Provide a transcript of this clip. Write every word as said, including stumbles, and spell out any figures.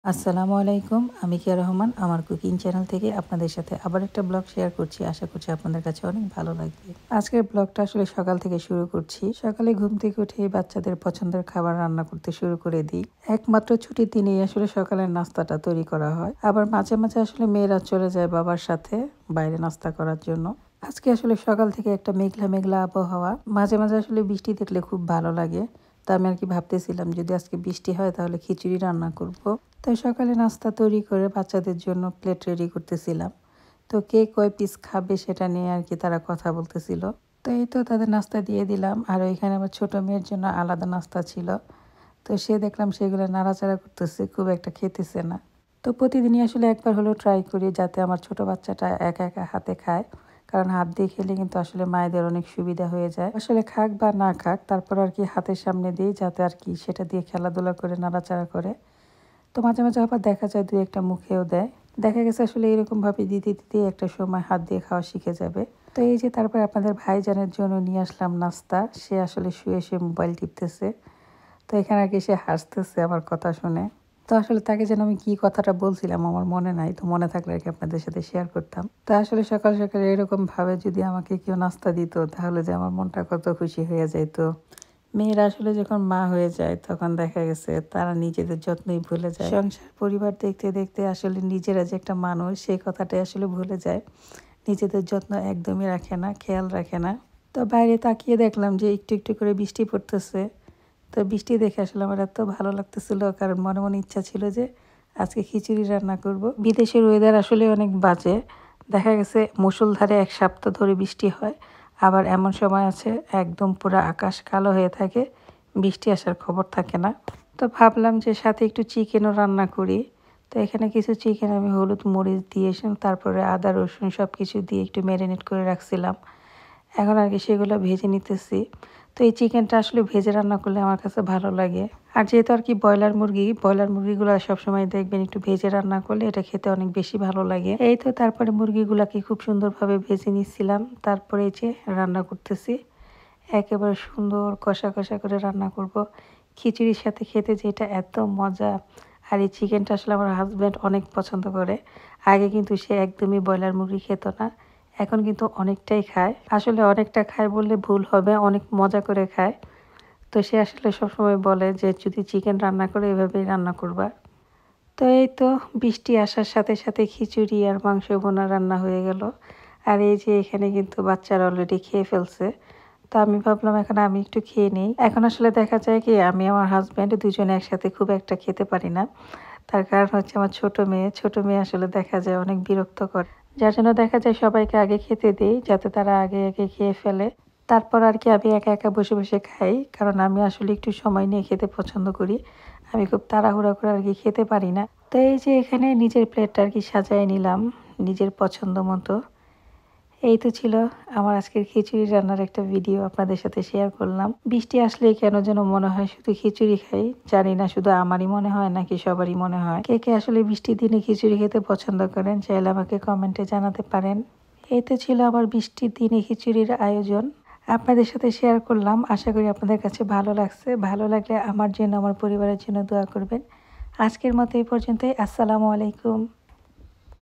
আসসালামু আলাইকুম। আমি কিয়া রহমান আমার কুকিং চ্যানেল থেকে আপনাদের সাথে আবার একটা ব্লগ শেয়ার করছি। আশা করছি আপনাদের কাছে অনেক ভালো লাগবে। আজকের ব্লগটা আসলে সকাল থেকে শুরু করছি। সকালে ঘুম থেকে উঠে বাচ্চাদের পছন্দের খাবার রান্না করতে শুরু করে দিই। একমাত্র ছুটির দিনেই আসলে সকালের নাস্তাটা তৈরি করা হয়। আবার মাঝে মাঝে আসলে মেয়েরা চলে যায় বাবার সাথে বাইরে নাস্তা করার জন্য। আজকে আসলে সকাল থেকে একটা মেঘলা মেঘলা আবহাওয়া। মাঝে মাঝে আসলে বৃষ্টি দেখলে খুব ভালো লাগে। তা আমি আর কি ভাবতেছিলাম যদি আজকে বৃষ্টি হয় তাহলে খিচুড়ি রান্না করব। তাই সকালে নাস্তা তৈরি করে বাচ্চাদের জন্য প্লেট রেডি করতেছিলাম। তো কে কয় পিস খাবে সেটা নিয়ে আর কি তারা কথা বলতেছিল। তো এই তো তাদের নাস্তা দিয়ে দিলাম। আর ওইখানে আমার ছোট মেয়ের জন্য আলাদা নাস্তা ছিল। তো সে দেখলাম সেগুলো নাড়াচাড়া করতেছে, খুব একটা খেতেছে না। তো প্রতিদিনই আসলে একবার হলেও ট্রাই করি যাতে আমার ছোট বাচ্চাটা একা একা হাতে খায়। কারণ হাত দিয়ে খেলে কিন্তু আসলে মায়েদের অনেক সুবিধা হয়ে যায়। আসলে খাক বা না খাক তারপর আর কি হাতের সামনে দিই যাতে আর কি সেটা দিয়ে খেলাধুলা করে নাড়াচাড়া করে। তো মাঝে মাঝে আবার দেখা যায় দুই একটা মুখেও দেয়। দেখা গেছে আসলে এরকমভাবে দিতে দিতে একটা সময় হাত দিয়ে খাওয়া শিখে যাবে। তো এই যে তারপর আপনাদের ভাইজানের জন্য নিয়ে আসলাম নাস্তা। সে আসলে শুয়ে শুয়ে মোবাইল টিপতেছে। তো এখানে আর কি সে হাসতেছে আমার কথা শুনে। তো আসলে তাকে যেন আমি কি কথাটা বলছিলাম আমার মনে নাই। তো মনে থাকলে আর কি আপনাদের সাথে শেয়ার করতাম। তো আসলে সকাল সকাল এরকম ভাবে যদি আমাকে কেউ নাস্তা দিত তাহলে যে আমার মনটা কত খুশি হয়ে যেত। মেয়েরা আসলে যখন মা হয়ে যায় তখন দেখা গেছে তারা নিজেদের যত্নই ভুলে যায়। সংসার পরিবার দেখতে দেখতে আসলে নিজেরা যে একটা মানুষ সেই কথাটাই আসলে ভুলে যায়। নিজেদের যত্ন একদমই রাখে না, খেয়াল রাখে না। তো বাইরে তাকিয়ে দেখলাম যে একটু একটু করে বৃষ্টি পড়তেছে। তো বৃষ্টি দেখে আসলে আমার এত ভালো লাগতেছিল, কারণ মনে মনে ইচ্ছা ছিল যে আজকে খিচুড়ি রান্না করব। বিদেশের ওয়েদার আসলে অনেক বাজে। দেখা গেছে মুষলধারে এক সপ্তাহ ধরে বৃষ্টি হয়, আবার এমন সময় আছে একদম পুরো আকাশ কালো হয়ে থাকে, বৃষ্টি আসার খবর থাকে না। তো ভাবলাম যে সাথে একটু চিকেনও রান্না করি। তো এখানে কিছু চিকেন আমি হলুদ মরিচ দিয়ে তারপরে আদা রসুন সব কিছু দিয়ে একটু ম্যারিনেট করে রাখছিলাম। এখন আর কি সেগুলো ভেজে নিতেছি। তো এই চিকেনটা আসলে ভেজে রান্না করলে আমার কাছে ভালো লাগে। আর যেহেতু আর কি ব্রয়লার মুরগি, ব্রয়লার মুরগিগুলো সবসময় দেখবেন একটু ভেজে রান্না করলে এটা খেতে অনেক বেশি ভালো লাগে। এই তো তারপরে মুরগিগুলাকে খুব সুন্দরভাবে ভেজে নিচ্ছিলাম। তারপরে এই যে রান্না করতেছি, একেবারে সুন্দর কষা কষা করে রান্না করব। খিচুড়ির সাথে খেতে যেটা এত মজা। আর এই চিকেনটা আসলে আমার হাজব্যান্ড অনেক পছন্দ করে। আগে কিন্তু সে একদমই ব্রয়লার মুরগি খেত না, এখন কিন্তু অনেকটাই খায়। আসলে অনেকটা খায় বললে ভুল হবে, অনেক মজা করে খায়। তো সে আসলে সবসময় বলে যে যদি চিকেন রান্না করে এভাবেই রান্না করবা। তো এই তো বৃষ্টি আসার সাথে সাথে খিচুড়ি আর মাংস ভুনা রান্না হয়ে গেল। আর এই যে এখানে কিন্তু বাচ্চারা অলরেডি খেয়ে ফেলছে। তো আমি ভাবলাম এখন আমি একটু খেয়ে নিই। এখন আসলে দেখা যায় কি আমি আমার হাজব্যান্ড দুজনে একসাথে খুব একটা খেতে পারি না। তার কারণ হচ্ছে আমার ছোট মেয়ে ছোট মেয়ে আসলে দেখা যায় অনেক বিরক্তকর। যার জন্য দেখা যায় সবাইকে আগে খেতে দিই যাতে তারা আগে আগে খেয়ে ফেলে। তারপর আর কি আমি একা একা বসে বসে খাই, কারণ আমি আসলে একটু সময় নিয়ে খেতে পছন্দ করি। আমি খুব তাড়াহুড়া করে আর কি খেতে পারি না। তো এই যে এখানে নিজের প্লেটটা আর কি সাজায় নিলাম নিজের পছন্দ মতো। এই তো ছিল আমার আজকের খিচুড়ি রান্নার একটা ভিডিও আপনাদের সাথে শেয়ার করলাম। বৃষ্টি আসলে কেন যেন মনে হয় শুধু খিচুড়ি খাই, জানি না শুধু আমারই মনে হয় নাকি সবারই মনে হয়। কে কে আসলে বৃষ্টির দিনে খিচুড়ি খেতে পছন্দ করেন চাইলে আমাকে কমেন্টে জানাতে পারেন। এই তো ছিল আমার বৃষ্টির দিনে খিচুড়ির আয়োজন, আপনাদের সাথে শেয়ার করলাম। আশা করি আপনাদের কাছে ভালো লাগছে। ভালো লাগলে আমার জন্য আমার পরিবারের জন্য দোয়া করবেন। আজকের মতো এই পর্যন্তই। আসসালামু আলাইকুম।